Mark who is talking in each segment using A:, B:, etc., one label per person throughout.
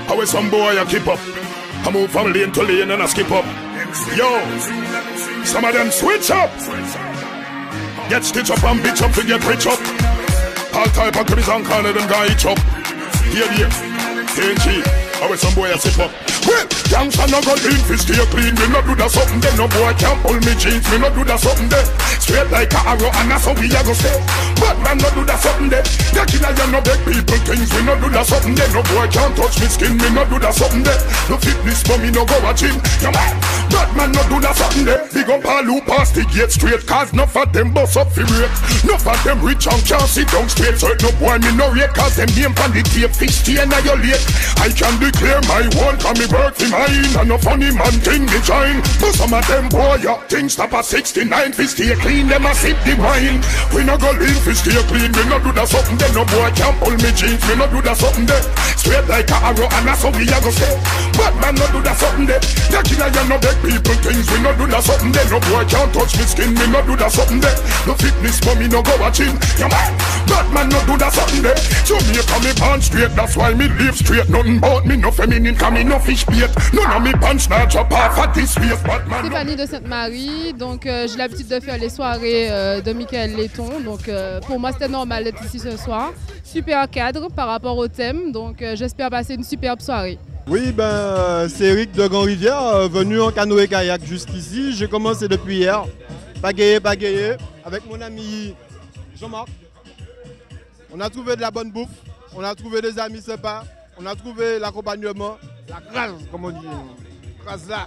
A: How is some boy I keep up? I move from lane to lane and I skip up. Yo, some of them switch up. Get stitch up and bitch up to get rich up. All type of criminals and corner them guy each up. Yeah, KG, how is some boy I sit up? Well, gangsta no go lean, fi stay clean. Me no do that something then. No boy can't pull me jeans. Me no do that something then. Straight like a arrow and that's how we a go stay. But man no do that something then. The killer you no beg people things. We no do that something then. No boy can't touch me skin. Me no do that something then. No fitness for me no go a gym. Come on, but man no do that something then. Big up all who pass the gate straight. Cause no for them bust up fi rate. No for them rich and can't sit down straight. So no boy me no rate. Cause them name from the tape. Fish tea and you late. I can declare my one. Cause me work for mine. And no funny man thing me join. But some of them boy ya things stop at 69. Fi stay clean them a sip the wine. We no go lean fi stay clean. We no do that something then. No boy can't pull me jeans. We no do that something then. Straight like a arrow and that's how we a go stay. But man no do that something then. The killer you no beg people things. We no do that something then. No boy can't touch me skin. We no do that something then. No fitness for me no go a gym. Come on, but man no do that something then. So me come me pants straight. That's why me live straight. Nothing about me no feminine. Come me no fish bait. None of me punch not chop off at this face. But man.
B: Stéphanie de Sainte-Marie. Donc j'ai l'habitude de faire les soirées de Michael Letton. Donc pour moi c'était normal d'être ici ce soir. Super cadre par rapport au thème. Donc j'espère passer une superbe soirée.
C: Oui, c'est Eric de Grand-Rivière, venu en canoë-kayak jusqu'ici. J'ai commencé depuis hier. Pagayer, avec mon ami Jean-Marc. On a trouvé de la bonne bouffe, on a trouvé des amis sympas, on a trouvé l'accompagnement, la grâce, comme on dit. Grâce là.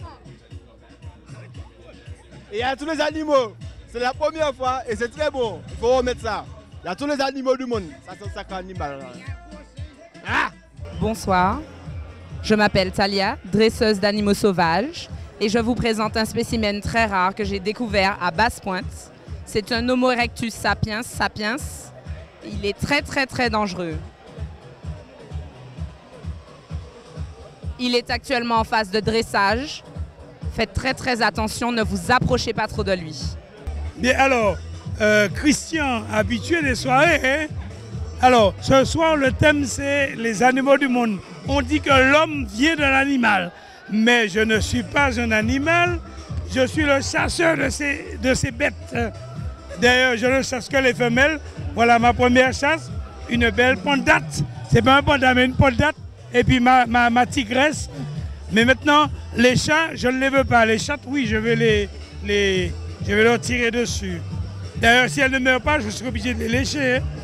C: Et il y a tous les animaux. C'est la première fois et c'est très beau. Il faut remettre ça. Il y a tous les animaux du monde. Ça c'est un sacré animal. Ah!
D: Bonsoir. Je m'appelle Talia, dresseuse d'animaux sauvages, et je vous présente un spécimen très rare que j'ai découvert à Basse-Pointe. C'est un Homo erectus sapiens. Il est très dangereux. Il est actuellement en phase de dressage. Faites très attention, ne vous approchez pas trop de lui.
E: Bien alors, Christian, habitué des soirées, hein? Alors, ce soir, le thème, c'est les animaux du monde. On dit que l'homme vient de l'animal, mais je ne suis pas un animal, je suis le chasseur de ces bêtes. D'ailleurs, je ne chasse que les femelles. Voilà ma première chasse, une belle pondate. C'est pas un panda, mais une pondate. Et puis ma tigresse. Mais maintenant, les chats, je ne les veux pas. Les chats, oui, je vais leur tirer dessus. D'ailleurs, si elles ne meurent pas, je serai obligé de les lécher. Hein.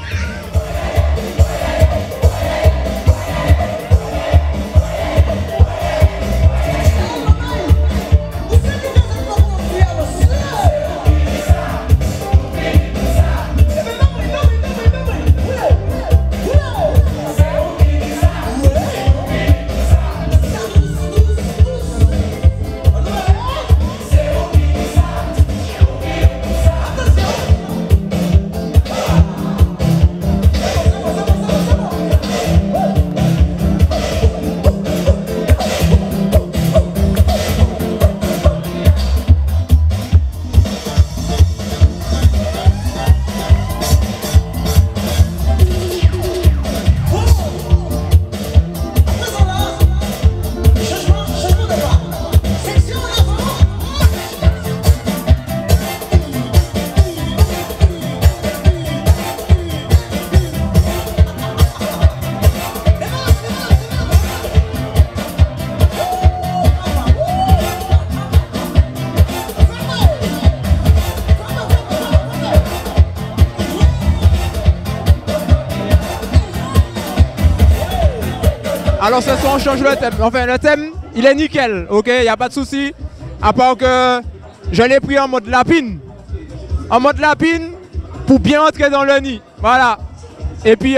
C: Alors ce soir on change le thème. Enfin le thème il est nickel, ok, il n'y a pas de souci. À part que je l'ai pris en mode lapine. En mode lapine pour bien entrer dans le nid. Voilà. Et puis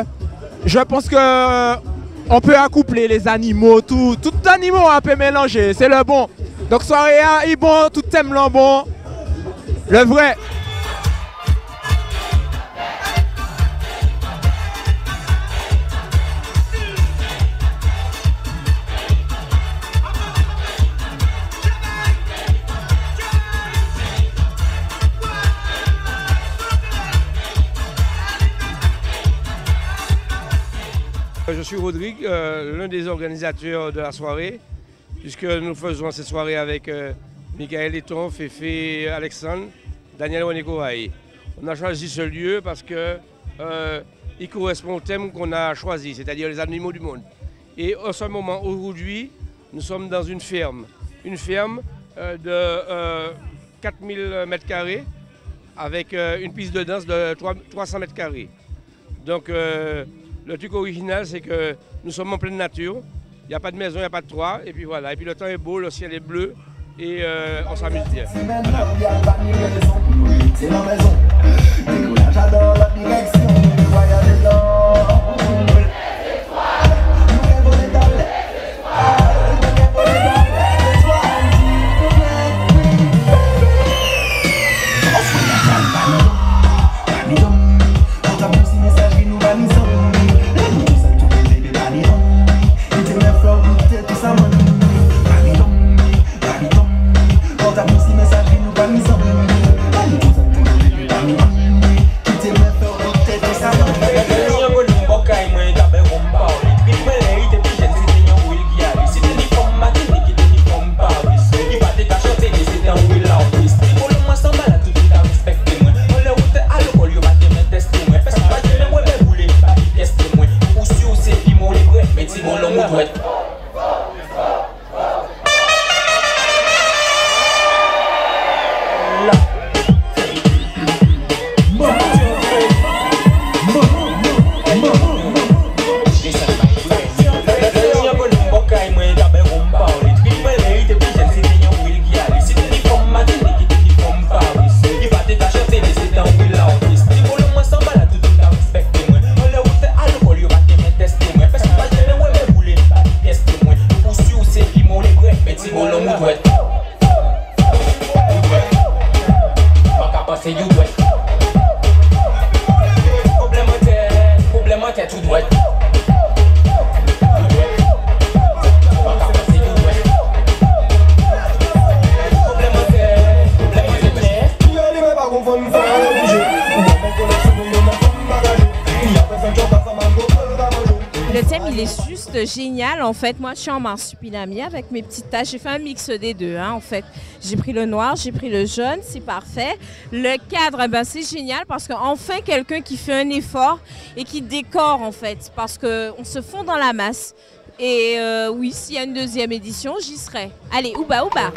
C: je pense que on peut accoupler les animaux, tout animaux on peut mélanger, c'est le bon. Donc soirée il bon, tout thème là bon. Le vrai.
F: Je suis Rodrigue, l'un des organisateurs de la soirée, puisque nous faisons cette soirée avec Michael Eton, Féfé, Alexandre, Daniel Wanikoaï. On a choisi ce lieu parce que il correspond au thème qu'on a choisi, c'est-à-dire les animaux du monde. Et en ce moment, aujourd'hui, nous sommes dans une ferme de 4000 m² avec une piste de danse de 300 m². Donc le truc original, c'est que nous sommes en pleine nature, il n'y a pas de maison, il n'y a pas de toit, et puis voilà. Et puis le temps est beau, le ciel est bleu, et on s'amuse bien.
G: C'est ma maison, j'adore la direction, le voyage est long.
H: Le thème il est juste génial en fait. Moi je suis en marsupilami avec mes petites taches. J'ai fait un mix des deux hein, en fait. J'ai pris le noir, j'ai pris le jaune, c'est parfait. Le cadre ben, c'est génial parce qu'enfin quelqu'un qui fait un effort et qui décore en fait. Parce qu'on se fond dans la masse. Et oui, s'il y a une deuxième édition, j'y serai. Allez, ouba ouba.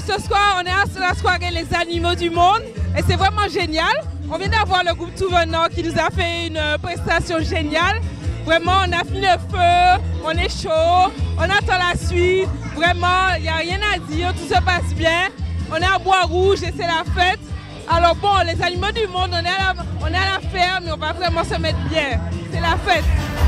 I: ce soir, on est à la soirée Les Animaux du Monde et c'est vraiment génial. On vient d'avoir le groupe Tout Venant qui nous a fait une prestation géniale. Vraiment, on a fini le feu, on est chaud, on attend la suite. Vraiment, il n'y a rien à dire, tout se passe bien. On est à Bois-Rouge et c'est la fête. Alors bon, Les Animaux du Monde, on est à la ferme et on va vraiment se mettre bien. C'est la fête.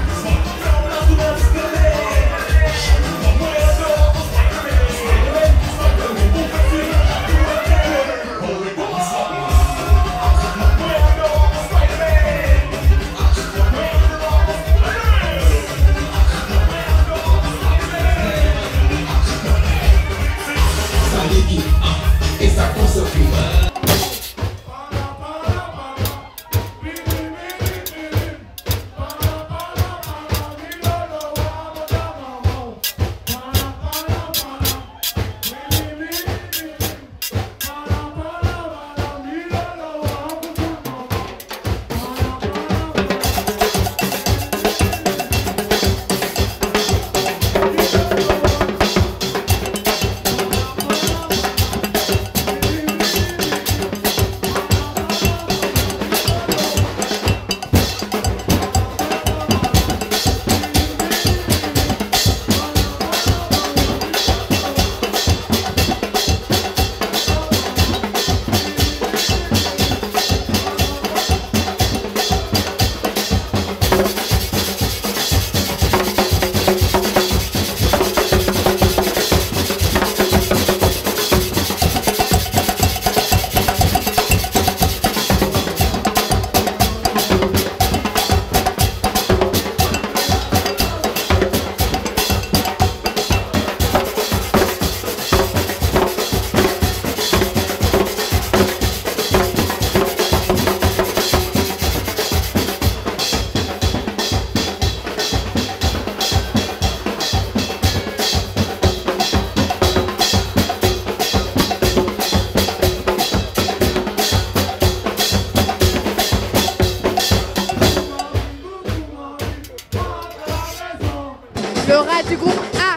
J: Laura du groupe A.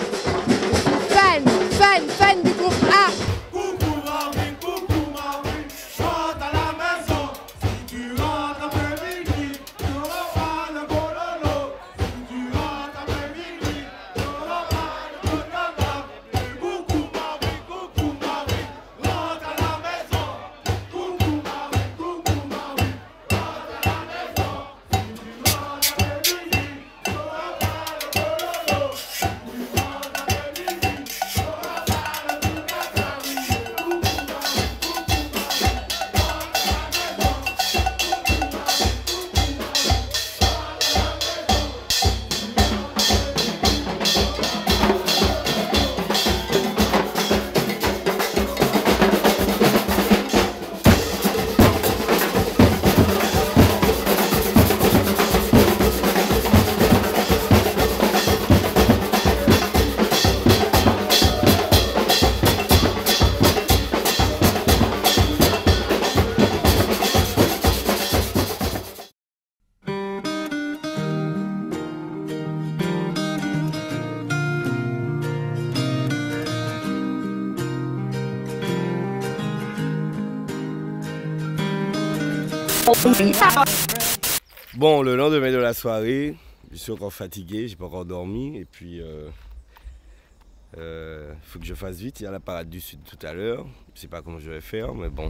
J: Fan du groupe A.
G: Coucou Marvin, rentre à la maison. Si tu rentres après midi, tu n'auras pas le bololo. Si tu rentres après midi, tu n'auras pas le bololo. Coucou Marvin, rentre à la maison. Coucou Marvin, rentre à la maison. Si tu rentres après midi, tu n'auras pas le bololo. Si tu rentres après midi, tu n'auras pas le
F: Bon, le lendemain de la soirée, je suis encore fatigué, j'ai pas encore dormi et puis faut que je fasse vite. Il y a la parade du Sud tout à l'heure, je sais pas comment je vais faire, mais bon.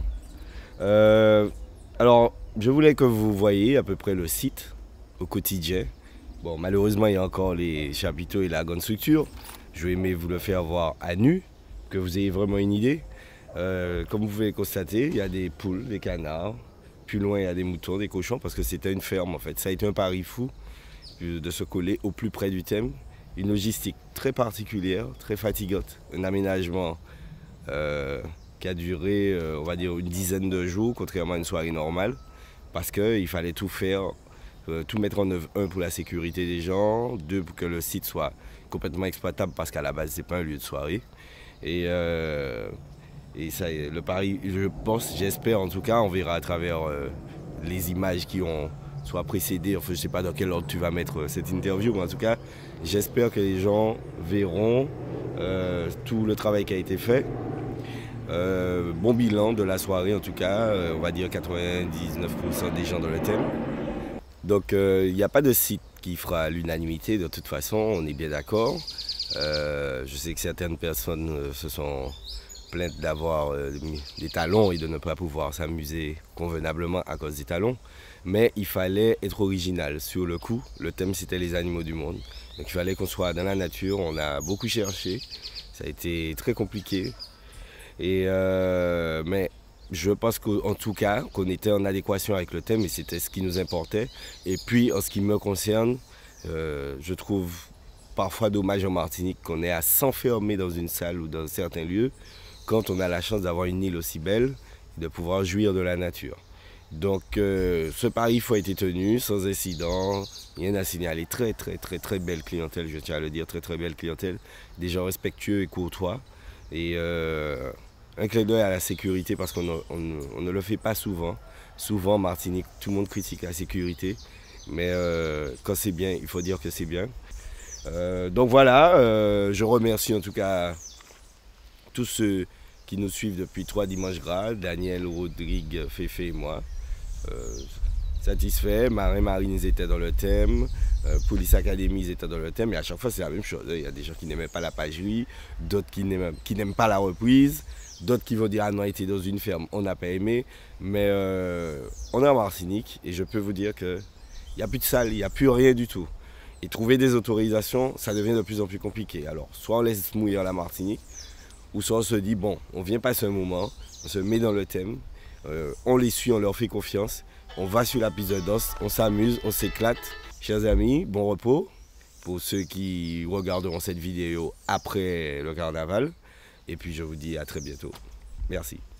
F: Alors, je voulais que vous voyiez à peu près le site au quotidien. Bon, malheureusement, il y a encore les chapiteaux et la grande structure. Je vais aimer vous le faire voir à nu, que vous ayez vraiment une idée. Comme vous pouvez constater, il y a des poules, des canards. Plus loin, il y a des moutons, des cochons, parce que c'était une ferme en fait. Ça a été un pari fou de se coller au plus près du thème. Une logistique très particulière, très fatigante. Un aménagement qui a duré, on va dire, une dizaine de jours, contrairement à une soirée normale. Parce qu'il fallait tout faire, tout mettre en œuvre. Un, pour la sécurité des gens. Deux, pour que le site soit complètement exploitable, parce qu'à la base, ce n'est pas un lieu de soirée. Et ça, le pari, je pense, j'espère en tout cas, on verra à travers les images qui ont soit précédé, enfin je ne sais pas dans quel ordre tu vas mettre cette interview, mais en tout cas, j'espère que les gens verront tout le travail qui a été fait.
K: Bon bilan de la soirée en tout cas, on va dire 99% des gens dans le thème. Donc il n'y a pas de site qui fera l'unanimité de toute façon, on est bien d'accord. Je sais que certaines personnes se sont plaintes d'avoir des talons et de ne pas pouvoir s'amuser convenablement à cause des talons. Mais il fallait être original sur le coup. Le thème c'était les animaux du monde. Donc il fallait qu'on soit dans la nature, on a beaucoup cherché. Ça a été très compliqué. Mais je pense qu'en tout cas, qu'on était en adéquation avec le thème et c'était ce qui nous importait. Et puis en ce qui me concerne, je trouve parfois dommage en Martinique qu'on ait à s'enfermer dans une salle ou dans certains lieux quand on a la chance d'avoir une île aussi belle et de pouvoir jouir de la nature. Donc ce pari a été tenu sans incident, rien à signaler. Très belle clientèle, je tiens à le dire, très belle clientèle. Des gens respectueux et courtois. Et un clin d'œil à la sécurité parce qu'on ne le fait pas souvent. Souvent en Martinique, tout le monde critique la sécurité. Mais quand c'est bien, il faut dire que c'est bien. Donc voilà, je remercie en tout cas tous ceux qui nous suivent depuis 3 dimanches gras, Daniel, Rodrigue, Féfé et moi. Satisfait, Marin Marines étaient dans le thème, Police Academy étaient dans le thème, et à chaque fois c'est la même chose. Il y a des gens qui n'aimaient pas la pagerie, d'autres qui n'aiment pas la reprise, d'autres qui vont dire ah non, on était dans une ferme, on n'a pas aimé, mais on est en Martinique et je peux vous dire qu'il n'y a plus de salle, il n'y a plus rien du tout. Et trouver des autorisations, ça devient de plus en plus compliqué. Alors soit on laisse mourir la Martinique, ou soit on se dit bon, on vient passer un moment, on se met dans le thème, on les suit, on leur fait confiance, on va sur la piste de danse, on s'amuse, on s'éclate. Chers amis, bon repos pour ceux qui regarderont cette vidéo après le carnaval. Et puis je vous dis à très bientôt. Merci.